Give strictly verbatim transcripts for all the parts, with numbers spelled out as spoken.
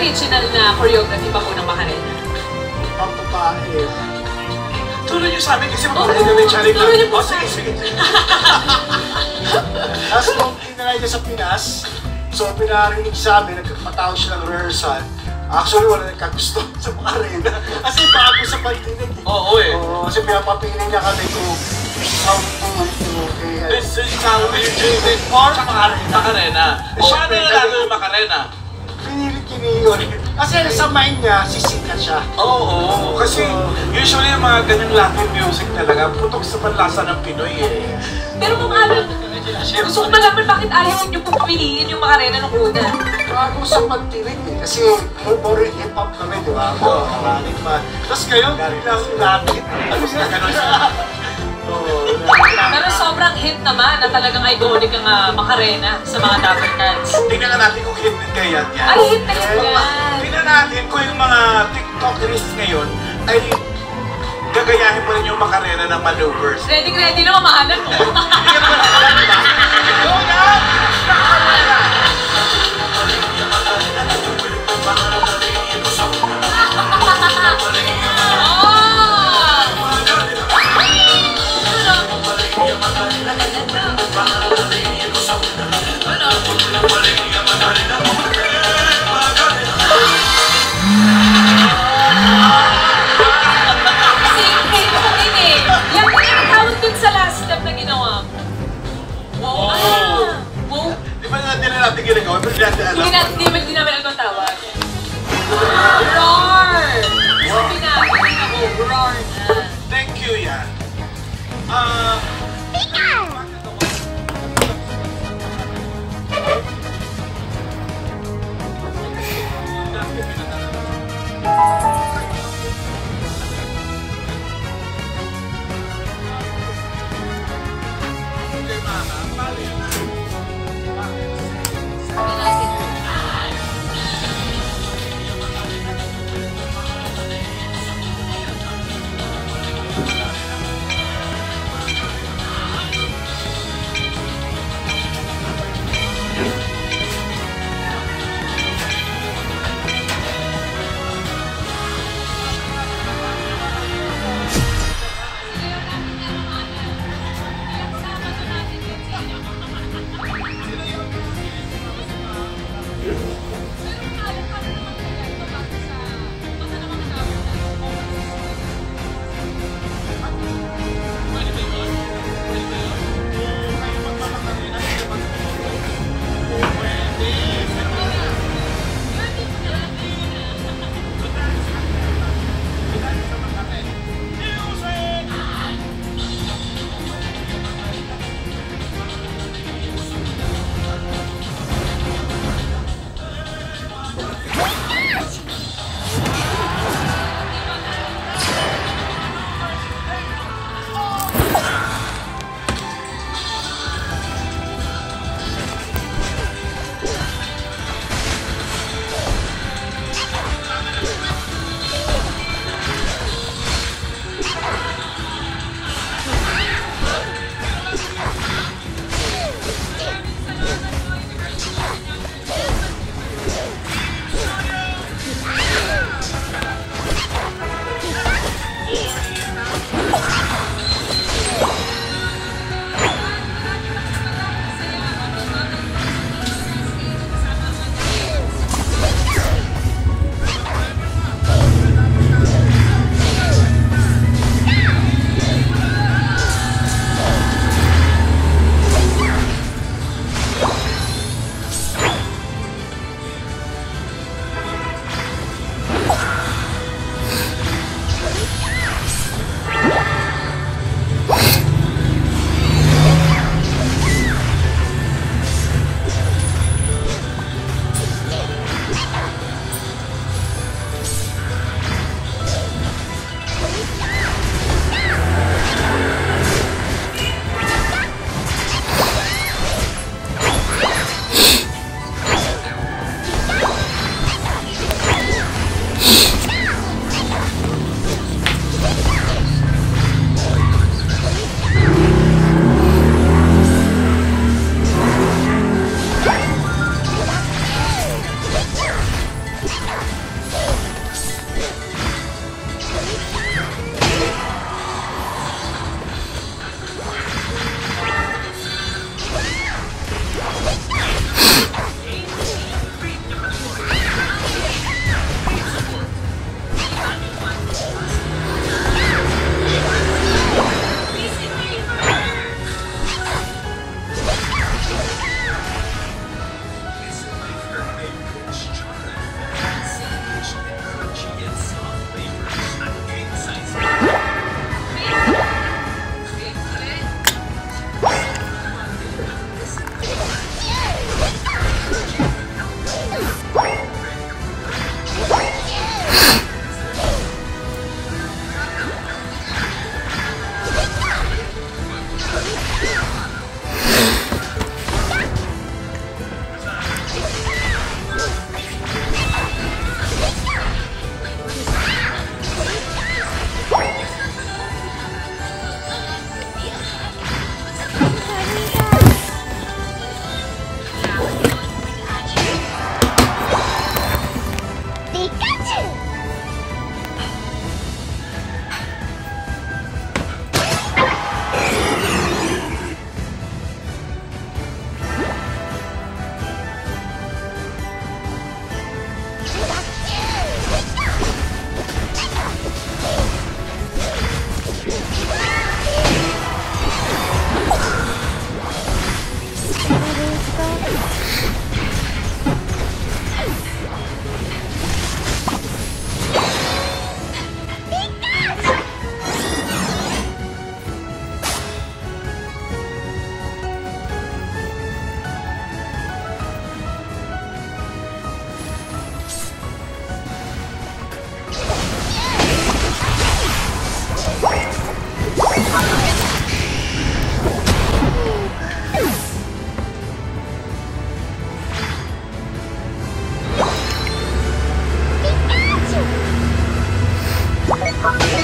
original na choreography pa po ng Macarena? Ang babae. Tuloy niyo sa amin kasi mapapagod kami challenge na. Oh, sige, sige. Tapos nung tinanay niya sa Pinas, so pinarinig sa amin, nagpatawag siya ng rehearsal. Actually, wala nagkagusto sa Macarena. Kasi bago sa pandinig. Oo eh. Oo, kasi pinapapili niya kami kung how to do it. This is how we do it for Macarena. Paano na lalo yung Macarena? Pinilit kiniyon. Kasi sa mind niya, sisikat siya. Oo, kasi usually yung mga ganyang Latin music talaga, putok sa panlasa ng Pinoy eh. Pero kung alam, gusto ko malaman bakit ayaw niyo po pumiliin yung Macarena nung una. Bago sa pandinig eh. Kasi more hip-hop kami, di ba? Oo, maraming pa. Tapos ngayon, bilang Latin. Ano sila? Ganon sila. Pero sobrang hit naman na talagang iconic ang uh, Macarena sa mga Dapper Cats. Tingnan nga natin kung hit din kaya yan. Ay, hit na hit yan. Tingnan natin kung yung mga TikTokers ngayon ay gagayahin pa rin yung Macarena ng maneuvers. Ready, ready na mamahalan mo. Go na! Macarena! Wow! Di ba natin na natin ginagawa? Pero natin alam. Hindi natin, hindi namin alam ang tawag.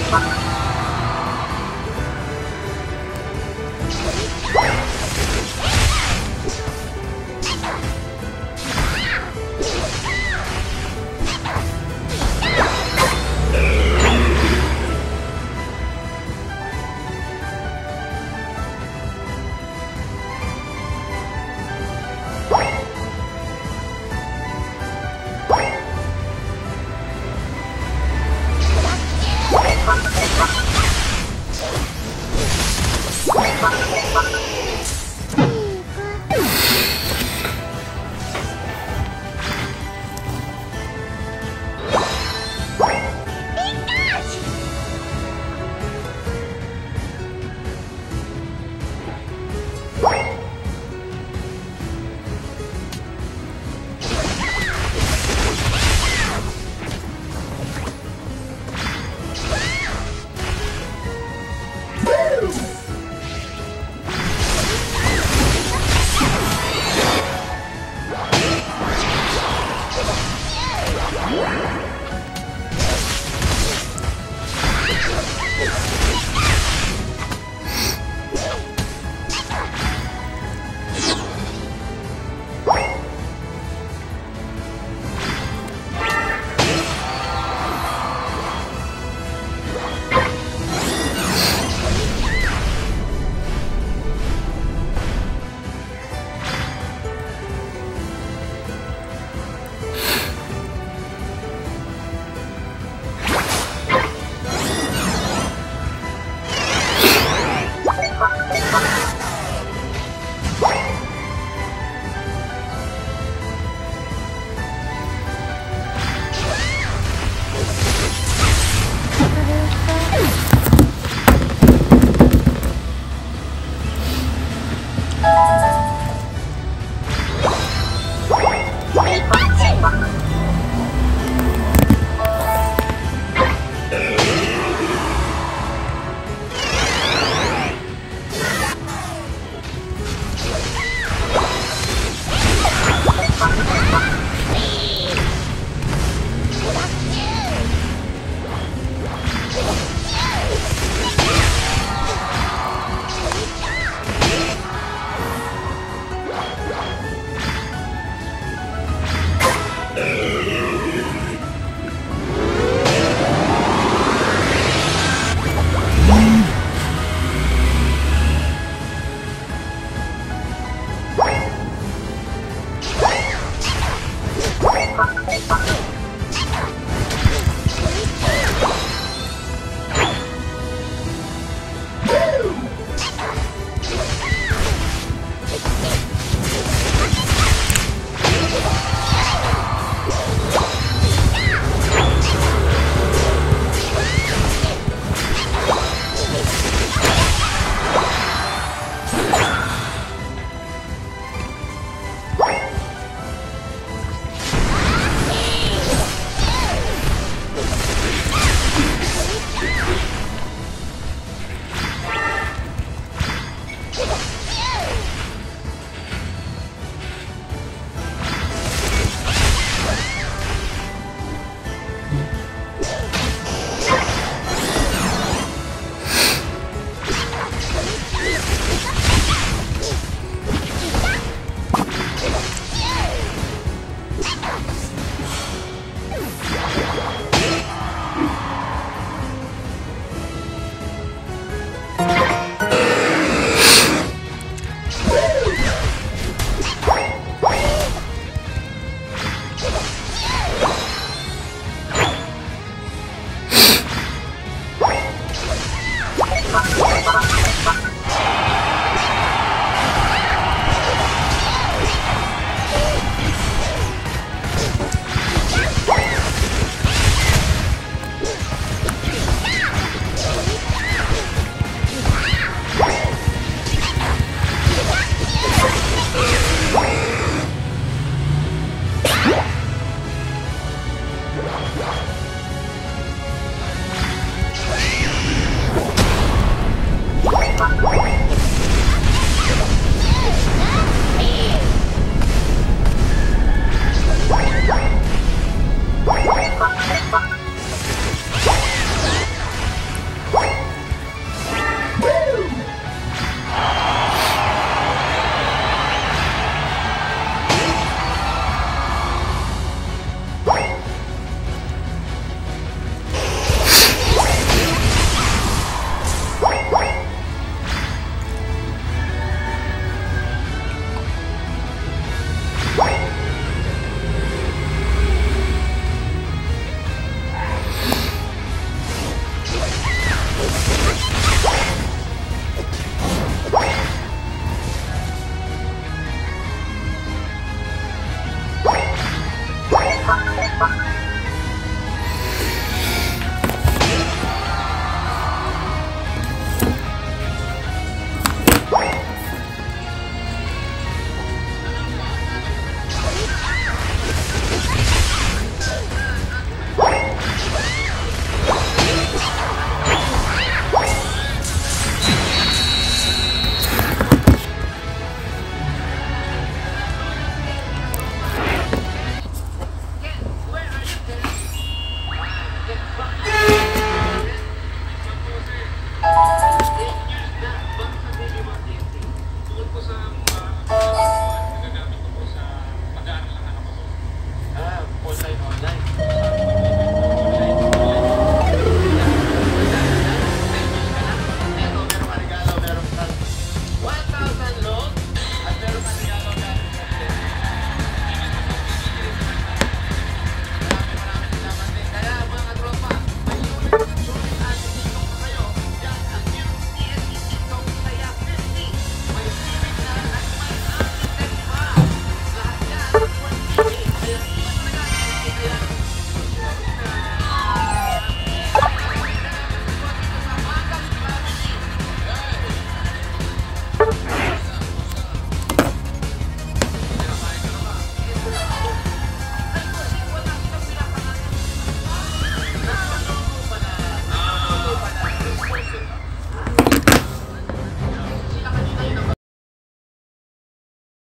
What?